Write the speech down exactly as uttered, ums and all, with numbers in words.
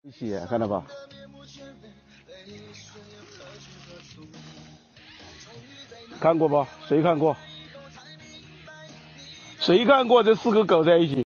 一起看到吧？看过不？谁看过？谁看过这四个狗在一起？